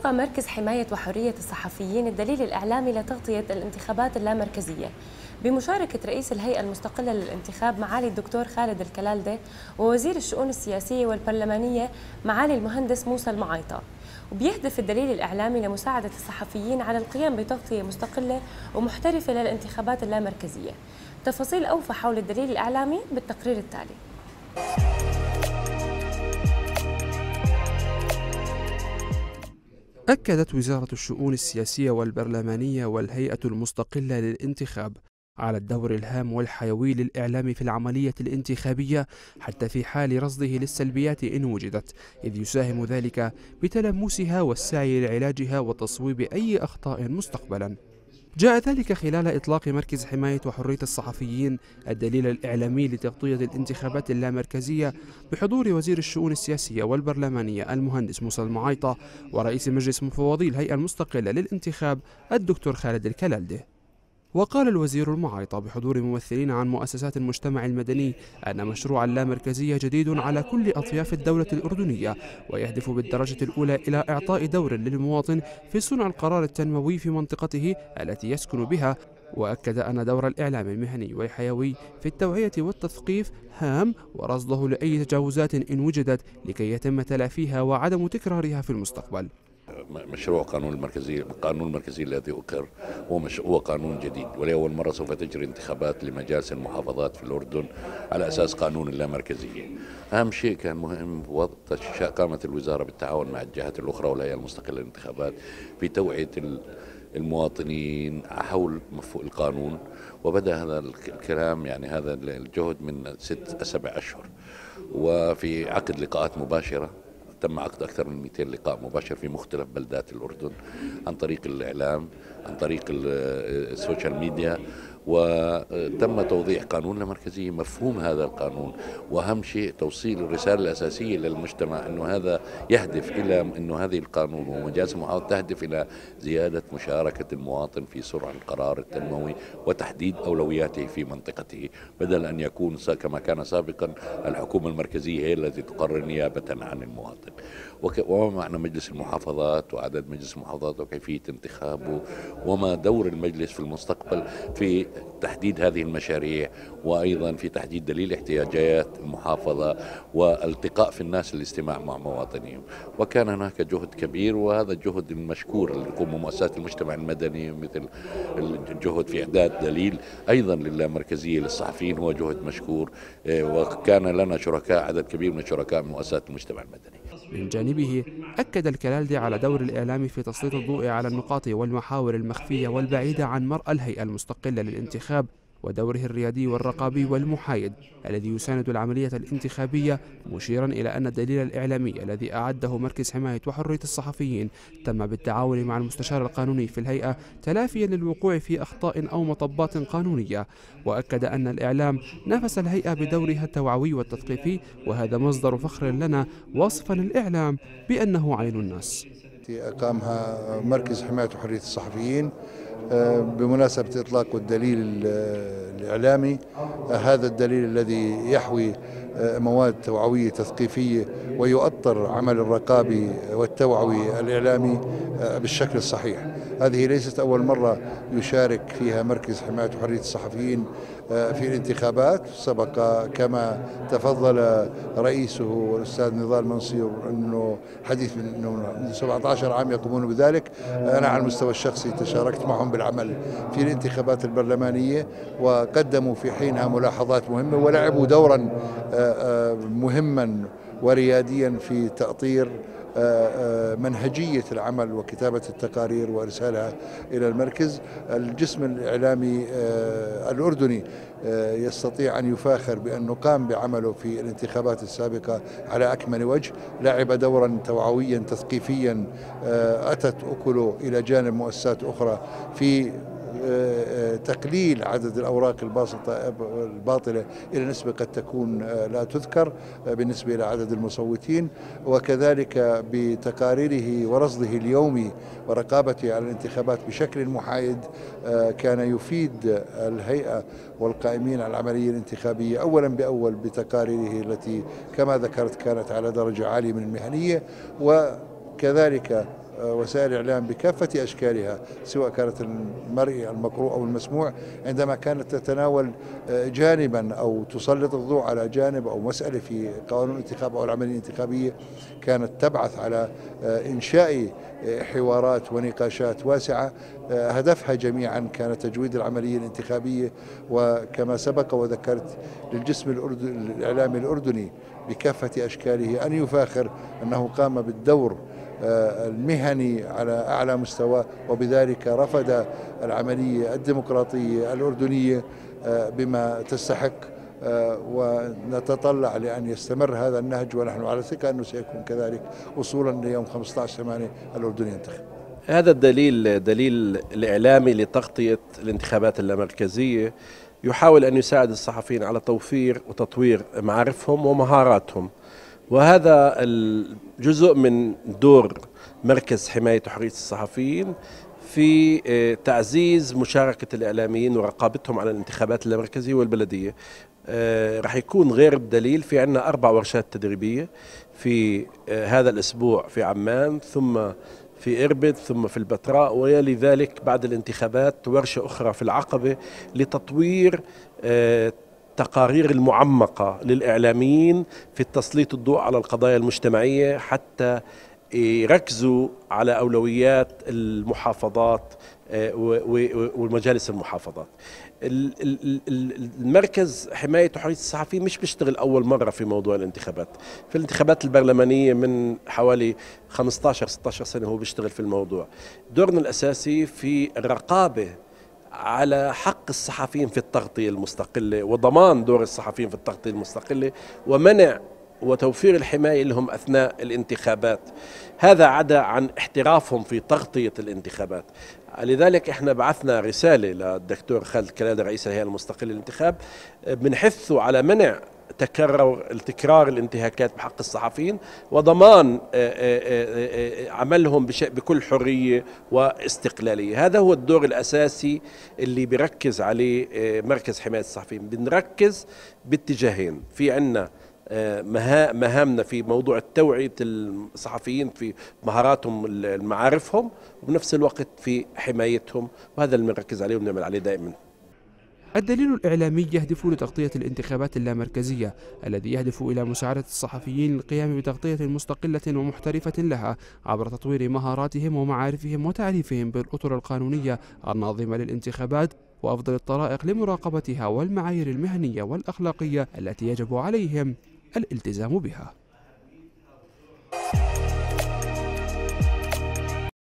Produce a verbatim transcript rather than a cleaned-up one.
أطلق مركز حماية وحرية الصحفيين الدليل الإعلامي لتغطية الانتخابات اللامركزية بمشاركة رئيس الهيئة المستقلة للانتخاب معالي الدكتور خالد الكلالدة ووزير الشؤون السياسية والبرلمانية معالي المهندس موسى المعايطة. وبيهدف الدليل الإعلامي لمساعدة الصحفيين على القيام بتغطية مستقلة ومحترفة للانتخابات اللامركزية. تفاصيل أوفى حول الدليل الإعلامي بالتقرير التالي. أكدت وزارة الشؤون السياسية والبرلمانية والهيئة المستقلة للانتخاب على الدور الهام والحيوي للإعلام في العملية الانتخابية حتى في حال رصده للسلبيات إن وجدت، إذ يساهم ذلك بتلمسها والسعي لعلاجها وتصويب أي أخطاء مستقبلا. جاء ذلك خلال إطلاق مركز حماية وحرية الصحفيين الدليل الإعلامي لتغطية الانتخابات اللامركزية بحضور وزير الشؤون السياسية والبرلمانية المهندس موسى المعايطة ورئيس مجلس مفوضي الهيئة المستقلة للانتخاب الدكتور خالد الكلالدة. وقال الوزير المعايطة بحضور ممثلين عن مؤسسات المجتمع المدني أن مشروع اللامركزية جديد على كل أطياف الدولة الأردنية ويهدف بالدرجة الأولى إلى إعطاء دور للمواطن في صنع القرار التنموي في منطقته التي يسكن بها. وأكد أن دور الإعلام المهني والحيوي في التوعية والتثقيف هام ورصده لأي تجاوزات إن وجدت لكي يتم تلافيها وعدم تكرارها في المستقبل. مشروع قانون المركزية القانون المركزي الذي أقر هو هو قانون جديد، ولأول مرة سوف تجري انتخابات لمجالس المحافظات في الأردن على أساس قانون اللامركزية. أهم شيء كان مهم وقت قامت الوزارة بالتعاون مع الجهات الأخرى والهيئة المستقلة للانتخابات في توعية المواطنين حول مفهوم القانون، وبدأ هذا الكلام يعني هذا الجهد من ست سبع أشهر، وفي عقد لقاءات مباشرة تم عقد أكثر من مئتين لقاء مباشر في مختلف بلدات الأردن عن طريق الإعلام، عن طريق السوشيال ميديا، وتم توضيح قانون المركزية، مفهوم هذا القانون، وأهم شيء توصيل الرسالة الأساسية للمجتمع أنه هذا يهدف إلى أنه هذه القانون ومجالس المحافظات تهدف إلى زيادة مشاركة المواطن في صنع القرار التنموي وتحديد أولوياته في منطقته، بدل أن يكون كما كان سابقا الحكومة المركزية هي التي تقرر نيابة عن المواطن. وما معنى مجلس المحافظات وعدد مجلس المحافظات وكيفية انتخابه وما دور المجلس في المستقبل في تحديد هذه المشاريع، وأيضا في تحديد دليل احتياجات المحافظة والتقاء في الناس للاستماع مع مواطنيهم. وكان هناك جهد كبير، وهذا الجهد المشكور اللي يقوم مؤسسات المجتمع المدني مثل الجهد في إعداد دليل أيضا للامركزية للصحفيين هو جهد مشكور، وكان لنا شركاء عدد كبير من شركاء مؤسسات المجتمع المدني. من جانبه أكد الكلالدي على دور الإعلام في تسليط الضوء على النقاط والمحاور المخفية والبعيدة عن مرأى الهيئة المستقلة للانتخاب ودوره الريادي والرقابي والمحايد الذي يساند العملية الانتخابية، مشيرا إلى أن الدليل الإعلامي الذي أعده مركز حماية وحرية الصحفيين تم بالتعاون مع المستشار القانوني في الهيئة تلافيا للوقوع في أخطاء أو مطبات قانونية. وأكد أن الإعلام نافس الهيئة بدورها التوعوي والتثقيفي، وهذا مصدر فخر لنا وصفا الإعلام بأنه عين الناس. أقامها مركز حماية وحرية الصحفيين بمناسبة إطلاق الدليل الإعلامي. هذا الدليل الذي يحوي مواد توعوية تثقيفية ويؤطر عمل الرقابي والتوعوي الإعلامي بالشكل الصحيح. هذه ليست أول مرة يشارك فيها مركز حماية وحرية الصحفيين في الانتخابات، سبق كما تفضل رئيسه الأستاذ نضال منصور أنه حديث من أنه سبعة عشر عام يقومون بذلك. أنا على المستوى الشخصي تشاركت معهم بالعمل في الانتخابات البرلمانية، وقدموا في حينها ملاحظات مهمة ولعبوا دورا مهما ورياديا في تأطير منهجية العمل وكتابة التقارير وإرسالها إلى المركز. الجسم الإعلامي الأردني يستطيع أن يفاخر بأنه قام بعمله في الانتخابات السابقة على أكمل وجه، لعب دورا توعويا تثقيفيا أتت أكله إلى جانب مؤسسات أخرى في تقليل عدد الأوراق الباطلة إلى نسبة قد تكون لا تذكر بالنسبة إلى عدد المصوتين، وكذلك بتقاريره ورصده اليومي ورقابته على الانتخابات بشكل محايد كان يفيد الهيئة والقائمين على العملية الانتخابية أولا بأول بتقاريره التي كما ذكرت كانت على درجة عالية من المهنية، وكذلك وسائل الإعلام بكافة أشكالها سواء كانت المرئي المقروء أو المسموع عندما كانت تتناول جانبا أو تسلط الضوء على جانب أو مسألة في قانون الانتخاب أو العملية الانتخابية كانت تبعث على إنشاء حوارات ونقاشات واسعة هدفها جميعا كان تجويد العملية الانتخابية، وكما سبق وذكرت للجسم الإعلامي الأردني بكافة أشكاله أن يفاخر أنه قام بالدور المهني على أعلى مستوى، وبذلك رفض العملية الديمقراطية الأردنية بما تستحق، ونتطلع لأن يستمر هذا النهج، ونحن على ثقة أنه سيكون كذلك وصولا ليوم خمسة عشر ثمانية الأردن ينتخب. هذا الدليل دليل الإعلامي لتغطية الانتخابات اللامركزية يحاول أن يساعد الصحفيين على توفير وتطوير معارفهم ومهاراتهم، وهذا الجزء من دور مركز حماية وحرية الصحفيين في تعزيز مشاركة الإعلاميين ورقابتهم على الانتخابات اللامركزية والبلدية. رح يكون غير الدليل في عنا أربع ورشات تدريبية في هذا الأسبوع في عمان، ثم في إربد، ثم في البتراء، ويلي ذلك بعد الانتخابات ورشة أخرى في العقبة لتطوير التقارير المعمقة للإعلاميين في تسليط الضوء على القضايا المجتمعية حتى يركزوا على أولويات المحافظات والمجالس المحافظات. المركز حماية وحرية الصحفيين مش بيشتغل أول مرة في موضوع الانتخابات، في الانتخابات البرلمانية من حوالي خمسة عشر ستة عشر سنة هو بيشتغل في الموضوع. دورنا الأساسي في الرقابة على حق الصحفيين في التغطية المستقلة وضمان دور الصحفيين في التغطية المستقلة ومنع وتوفير الحماية لهم أثناء الانتخابات، هذا عدا عن احترافهم في تغطية الانتخابات. لذلك احنا بعثنا رسالة للدكتور خالد الكلال رئيس الهيئة المستقلة للانتخاب بنحثه على منع تكرر التكرار الانتهاكات بحق الصحفيين وضمان عملهم بكل حرية واستقلالية. هذا هو الدور الأساسي اللي بيركز عليه مركز حماية الصحفيين. بنركز باتجاهين، في عنا مهامنا في موضوع توعية الصحفيين في مهاراتهم معارفهم، وبنفس الوقت في حمايتهم، وهذا اللي بنركز عليه وبنعمل عليه دائما. الدليل الإعلامي يهدف لتغطية الانتخابات اللامركزية الذي يهدف إلى مساعدة الصحفيين للقيام بتغطية مستقلة ومحترفة لها عبر تطوير مهاراتهم ومعارفهم وتعريفهم بالأطر القانونية الناظمة للانتخابات وأفضل الطرائق لمراقبتها والمعايير المهنية والأخلاقية التي يجب عليهم الالتزام بها.